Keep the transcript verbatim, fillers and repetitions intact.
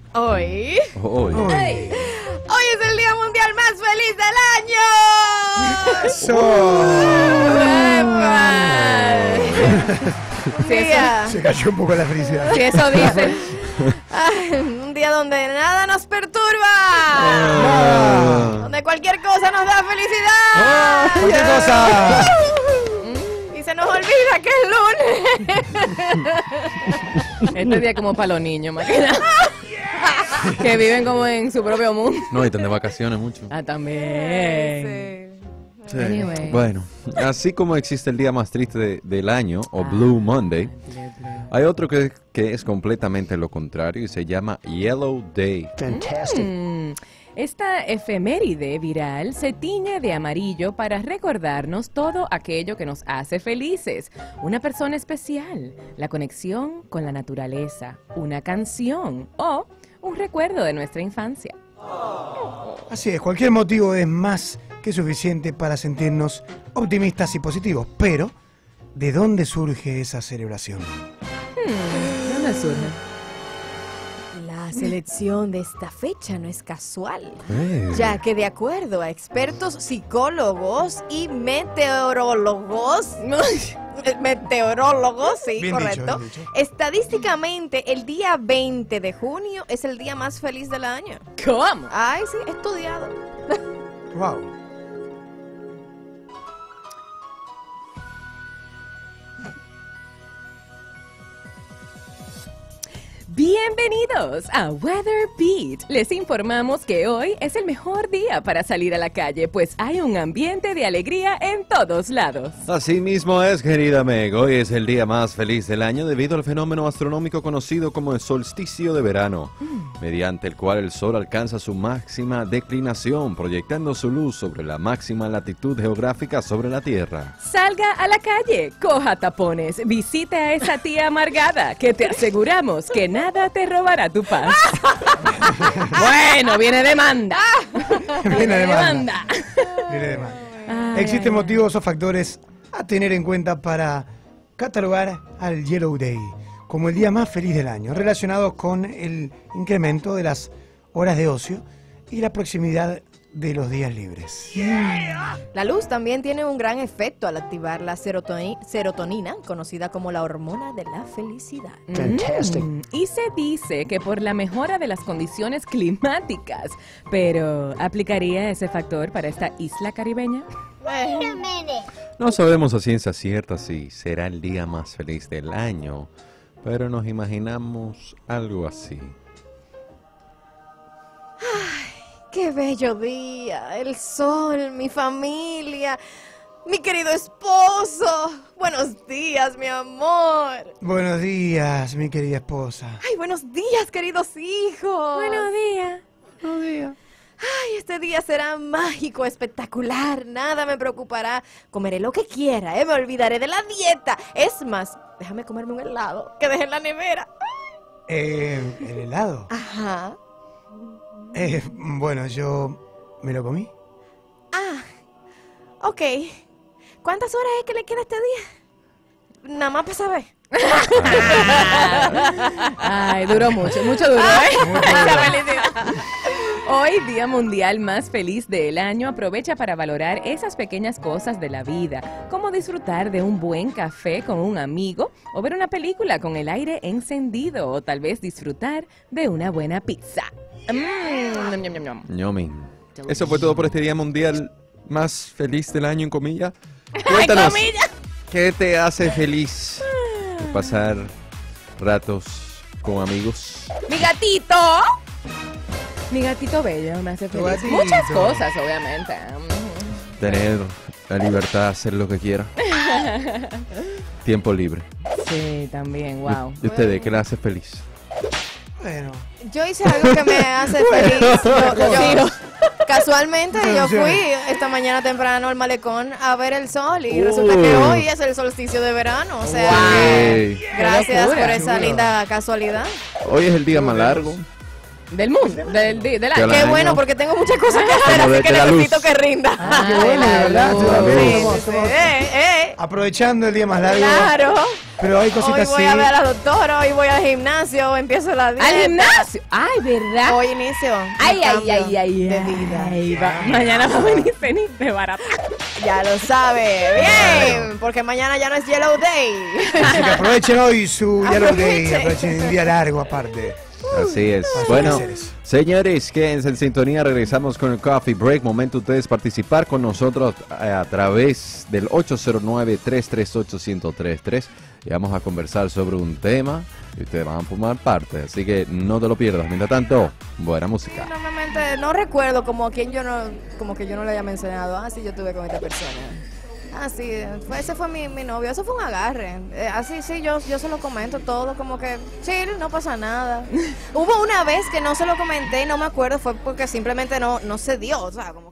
Hoy. Hoy. Hoy. Hoy es el día mundial más feliz del año. ¡Eso! Un día. Se cayó un poco la felicidad. Si eso dice. Ay, un día donde nada nos perturba. Ah. Donde cualquier cosa nos da felicidad. Ah, cualquier cosa. Y se nos olvida que es lunes. Este día es como para los niños, más que nada. Que viven como en su propio mundo. No, y están de vacaciones mucho. Ah, también. Sí. Sí. Anyway. Bueno, así como existe el día más triste de- del año, o Blue Monday, hay otro que, que es completamente lo contrario y se llama Yellow Day. Fantastic. Mm, Esta efeméride viral se tiñe de amarillo para recordarnos todo aquello que nos hace felices. Una persona especial, la conexión con la naturaleza, una canción o un recuerdo de nuestra infancia. Así es, cualquier motivo es más que suficiente para sentirnos optimistas y positivos. Pero, ¿de dónde surge esa celebración? Hmm, ¿Dónde surge? La selección de esta fecha no es casual, Eh. ya que de acuerdo a expertos psicólogos y meteorólogos, eh, meteorólogos, sí, Bien dicho, correcto, bien dicho. estadísticamente el día veinte de junio es el día más feliz del año. ¿Cómo? Ay, sí, estudiado. Wow. Bienvenidos a Weather Beat. Les informamos que hoy es el mejor día para salir a la calle, pues hay un ambiente de alegría en todos lados. Así mismo es, querida Meg. Hoy es el día más feliz del año debido al fenómeno astronómico conocido como el solsticio de verano, mediante el cual el sol alcanza su máxima declinación, proyectando su luz sobre la máxima latitud geográfica sobre la Tierra. Salga a la calle, coja tapones, visite a esa tía amargada, que te aseguramos que nada te robará tu paz. Bueno, viene demanda. Viene demanda. demanda. Viene demanda. Ay, Existen ay, motivos o factores a tener en cuenta para catalogar al Yellow Day como el día más feliz del año, relacionados con el incremento de las horas de ocio y la proximidad de los días libres. La luz también tiene un gran efecto al activar la serotoni- serotonina, conocida como la hormona de la felicidad. Fantastic. Mm, y se dice que por la mejora de las condiciones climáticas, pero ¿aplicaría ese factor para esta isla caribeña? No sabemos a ciencia cierta si será el día más feliz del año, pero nos imaginamos algo así. ¡Qué bello día! El sol, mi familia, mi querido esposo. Buenos días, mi amor. Buenos días, mi querida esposa. Ay, buenos días, queridos hijos. Buenos días. Buenos días. Ay, este día será mágico, espectacular. Nada me preocupará. Comeré lo que quiera, ¿eh? Me olvidaré de la dieta. Es más, déjame comerme un helado que dejé en la nevera. Eh, ¿el helado? Ajá. Eh, bueno, yo me lo comí. Ah, ok. ¿Cuántas horas es que le queda este día? Nada más para saber. Ay, duró mucho, mucho duró, ¿eh? Mucha felicidad. Hoy, Día Mundial más feliz del año, aprovecha para valorar esas pequeñas cosas de la vida, como disfrutar de un buen café con un amigo, o ver una película con el aire encendido, o tal vez disfrutar de una buena pizza. Mm, ñam, ñam, ñam, ñam. Ñomi. Eso fue todo por este día mundial más feliz del año, en comillas. Cuéntanos, ¿qué te hace feliz pasar ratos con amigos? ¡Mi gatito! Mi gatito bello me hace Tu feliz. gatito. Muchas cosas, obviamente. Tener la libertad de hacer lo que quiera. Tiempo libre. Sí, también, wow. ¿Y ustedes qué le hace feliz? Bueno. Yo hice algo que me hace feliz. Yo- yo- casualmente yo fui esta mañana temprano al malecón a ver el sol y Uh. resulta que hoy es el solsticio de verano. O sea, Wow. que gracias Qué locura. por esa Seguro. linda casualidad. Hoy es el día más largo. Del mundo, del, del, del año. Qué bueno, porque tengo muchas cosas que hacer, Como así que de la necesito luz. que rinda. Ah, qué bueno, de verdad. luz. Estamos- Sí, estamos- sí, sí. estamos Eh, eh. aprovechando el día más largo. Claro. Pero hay Hoy cositas voy así. a ver a la doctora, hoy voy al gimnasio, empiezo la dieta. Al gimnasio. Ay, ¿verdad? Hoy inicio. un Ay, ay, cambio ay, ay, de ay, vida. ay, va- Mañana va a venir Felipe barata. Ya lo sabe. Bien, porque mañana ya no es Yellow Day. Así que aprovechen hoy su Yellow Day. Aprovechen. Aprovechen un día largo aparte. Así es. Así Bueno, es. señores, quédense en sintonía. Regresamos con el Coffee Break. Momento ustedes participar con nosotros a, a través del ocho cero nueve, tres tres ocho, uno cero tres tres. Y vamos a conversar sobre un tema y ustedes van a formar parte. Así que no te lo pierdas. Mientras tanto, buena música. Normalmente no recuerdo como a quien yo no, como que yo no le haya mencionado. Ah, sí, yo estuve con esta persona. Ah, sí, fue, ese fue mi, mi novio, eso fue un agarre. Eh, así, sí, yo, yo se lo comento todo, como que chill, no pasa nada. Hubo una vez que no se lo comenté y no me acuerdo, fue porque simplemente no, no se dio, o sea, como